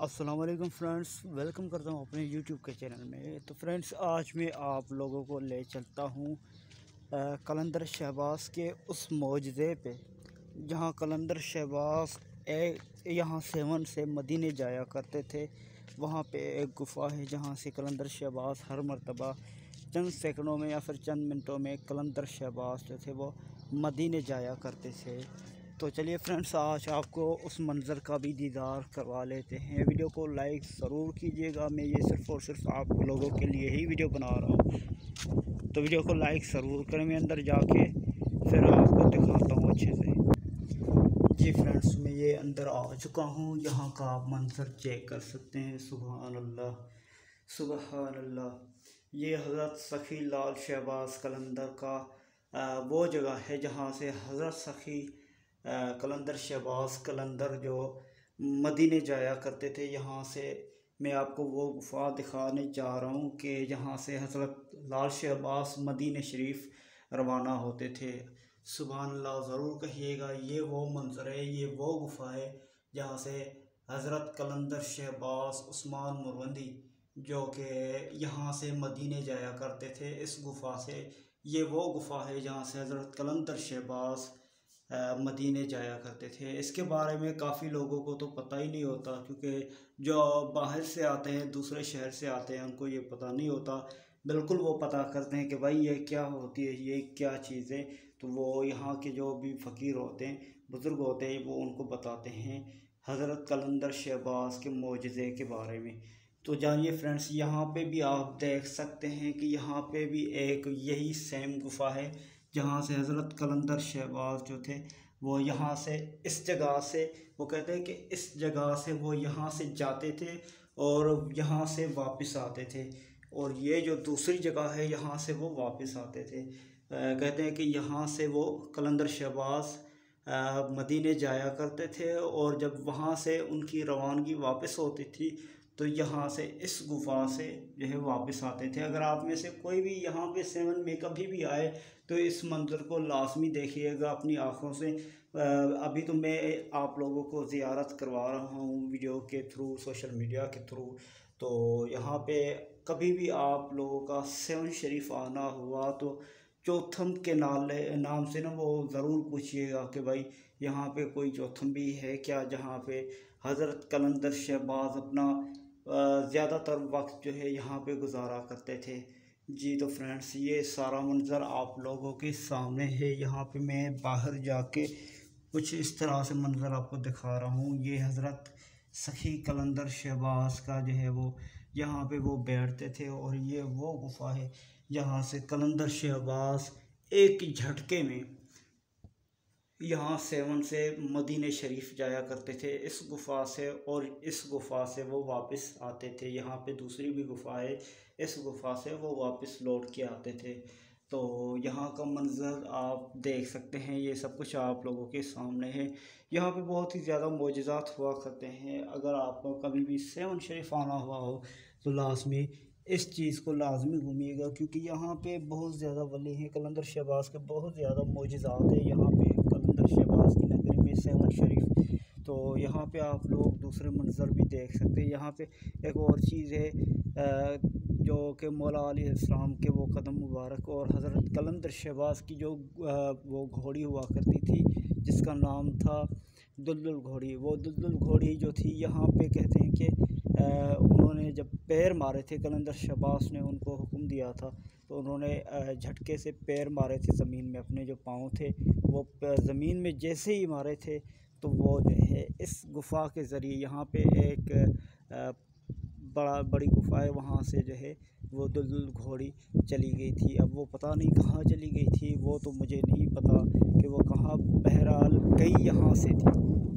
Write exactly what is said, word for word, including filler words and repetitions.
अस्सलाम वालेकुम friends, welcome करता हूँ अपने यूट्यूब के चैनल में। तो फ्रेंड्स, आज मैं आप लोगों को ले चलता हूँ कलंदर शहबाज के उस मौजज़े पे जहाँ कलंदर शहबाज एक यहाँ सेवन से मदीने जाया करते थे। वहाँ पे एक गुफ़ा है जहाँ से कलंदर शहबाज हर मरतबा चंद सेकंडों में या फिर चंद मिनटों में कलंदर शहबाज जो थे वो मदीने जाया करते थे। तो चलिए फ्रेंड्स, आज आपको उस मंज़र का भी दीदार करवा लेते हैं। वीडियो को लाइक ज़रूर कीजिएगा। मैं ये सिर्फ़ और सिर्फ आप लोगों के लिए ही वीडियो बना रहा हूँ, तो वीडियो को लाइक ज़रूर करें। मैं अंदर जाके फिर आपको दिखाता हूँ अच्छे से। जी फ्रेंड्स, मैं ये अंदर आ चुका हूँ। यहाँ का आप मंज़र चेक कर सकते हैं। सुभान अल्लाह, सुभान अल्लाह। ये हज़रत सखी लाल शहबाज कलंदर का आ, वो जगह है जहाँ से हज़रत सखी कलंदर शहबाज कलंदर जो मदीने जाया करते थे। यहाँ से मैं आपको वो गुफ़ा दिखाने जा रहा हूँ कि जहाँ से हज़रत लाल शहबाज मदीने शरीफ रवाना होते थे। सुभान अल्लाह ज़रूर कहिएगा। ये वो मंज़र है, ये वो गुफ़ा है जहाँ से हज़रत कलंदर शहबाज उस्मान मुरवंदी जो कि यहाँ से मदीने जाया करते थे इस गुफ़ा से। ये वो गुफ़ा है जहाँ से हज़रत कलंदर शहबाज मदीने जाया करते थे। इसके बारे में काफ़ी लोगों को तो पता ही नहीं होता, क्योंकि जो बाहर से आते हैं, दूसरे शहर से आते हैं, उनको ये पता नहीं होता। बिल्कुल वो पता करते हैं कि भाई ये क्या होती है, ये क्या चीज़ है। तो वो यहाँ के जो भी फ़कीर होते हैं, बुज़ुर्ग होते हैं, वो उनको बताते हैं हज़रत कलंदर शहबाज के मोजज़े के बारे में। तो जानिए फ्रेंड्स, यहाँ पे भी आप देख सकते हैं कि यहाँ पे भी एक यही सेम गुफ़ा है जहाँ से हज़रत कलंदर शहबाज जो थे वो यहाँ से इस जगह से, वो कहते हैं कि इस जगह से वो यहाँ से जाते थे और यहाँ से वापस आते थे। और ये जो दूसरी जगह है यहाँ से वो वापस आते थे। आ, कहते हैं कि यहाँ से वो कलंदर शहबाज मदीने जाया करते थे और जब वहाँ से उनकी रवानगी वापस होती थी तो यहाँ से इस गुफ़ा से जो है वापस आते थे। अगर आप में से कोई भी यहाँ पे सेवन में कभी भी आए तो इस मंज़र को लाजमी देखिएगा अपनी आँखों से। अभी तो मैं आप लोगों को ज़ियारत करवा रहा हूँ वीडियो के थ्रू, सोशल मीडिया के थ्रू। तो यहाँ पे कभी भी आप लोगों का सेवन शरीफ आना हुआ तो चौथम के नाले नाम से ना वो ज़रूर पूछिएगा कि भाई यहाँ पे कोई चौथम भी है क्या, जहाँ पे हज़रत कलंदर शहबाज अपना ज़्यादातर वक्त जो है यहाँ पे गुजारा करते थे। जी तो फ्रेंड्स, ये सारा मंज़र आप लोगों के सामने है। यहाँ पे मैं बाहर जाके कुछ इस तरह से मंज़र आपको दिखा रहा हूँ। ये हज़रत सखी कलंदर शहबाज का जो है वो यहाँ पे वो बैठते थे और ये वो गुफ़ा है जहाँ से कलंदर शहबाज एक झटके में यहाँ सेवन से मदीने शरीफ जाया करते थे इस गुफ़ा से, और इस गुफ़ा से वो वापस आते थे। यहाँ पे दूसरी भी गुफ़ा है, इस गुफ़ा से वो वापस लौट के आते थे। तो यहाँ का मंज़र आप देख सकते हैं। ये सब कुछ आप लोगों के सामने है। यहाँ पे बहुत ही ज़्यादा मोजज़ात हुआ करते हैं। अगर आपको कभी भी सेवन शरीफ आना हुआ हो तो लाजमी इस चीज़ को लाजमी घूमिएगा, क्योंकि यहाँ पे बहुत ज़्यादा वली हैं। कलंदर शहबाज के बहुत ज़्यादा मोजज़ात है यहाँ पे कलंदर शहबाज की नगरी में सेवन शरीफ। तो यहाँ पे आप लोग दूसरे मंज़र भी देख सकते हैं। यहाँ पे एक और चीज़ है जो कि मौला अली इस्लाम के वो कदम मुबारक और हज़रत कलंदर शहबाज की जो वो घोड़ी हुआ करती थी जिसका नाम था दुलदुल घोड़ी। वो दुलदुल घोड़ी जो थी, यहाँ पे कहते हैं कि उन्होंने जब पैर मारे थे, कलंदर शहबाज ने उनको हुक्म दिया था तो उन्होंने झटके से पैर मारे थे ज़मीन में। अपने जो पाँव थे वो ज़मीन में जैसे ही मारे थे तो वो जो है इस गुफ़ा के ज़रिए, यहाँ पे एक बड़ा बड़ी गुफ़ा है, वहाँ से जो है वो दुलदुल घोड़ी चली गई थी। अब वो पता नहीं कहाँ चली गई थी, वो तो मुझे नहीं पता कि वो कहाँ, बहरहाल गई यहाँ से थी।